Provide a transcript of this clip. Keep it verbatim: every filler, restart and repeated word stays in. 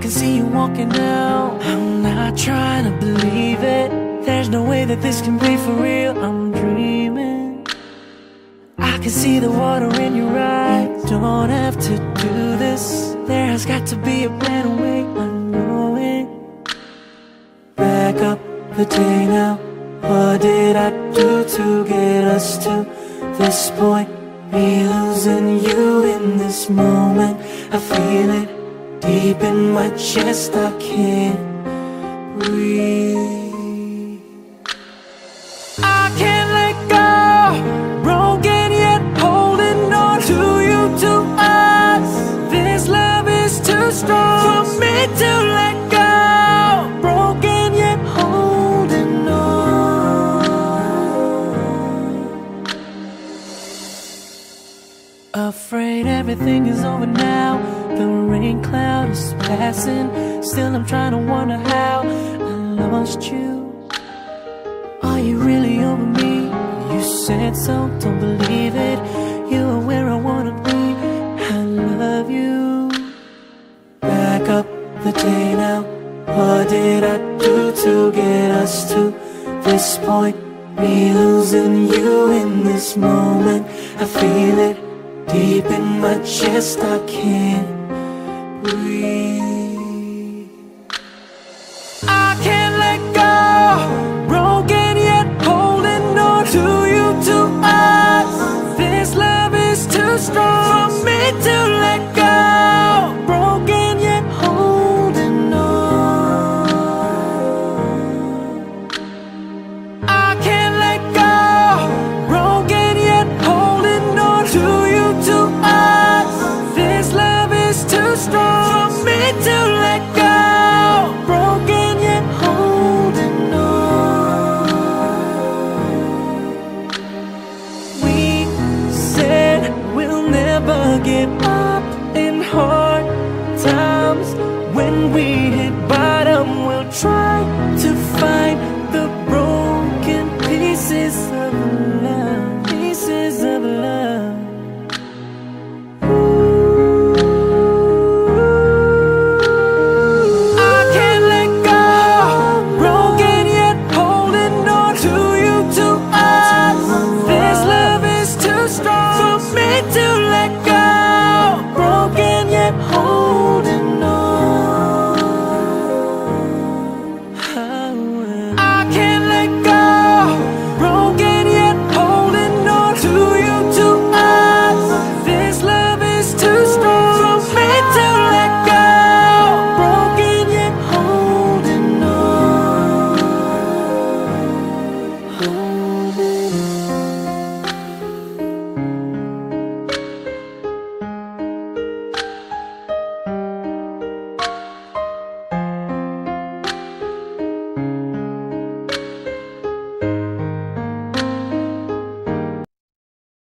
can see you walking out. I'm not trying to believe it. There's no way that this can be for real. I'm dreaming. I can see the water in your eyes. You don't have to do this. There has got to be a better way. I know it. Back up the day now. What did I do to get us to this point? Me losing you in this moment. I feel it deep in my chest. I can't breathe. I can't let go. Broken yet holding on to you, to us. This love is too strong for me to let go. Broken yet holding on. Afraid everything is over now. The rain cloud is passing. Still I'm trying to wonder how I lost you. Are you really over me? You said so, don't believe it. You are where I wanna be. I love you. Back up the day now. What did I do to get us to this point? Me losing you in this moment. I feel it deep in my chest. I can't breathe. I can't let go. Broken yet holding on to you, to us. This love is too strong for me to let go. Broken yet holding on. I can't let go. Broken yet holding on to you, to us. This love is too strong for me to let go. Broken yet holding on. We said we'll never give up in hard times. When we hit bottom, we'll try to find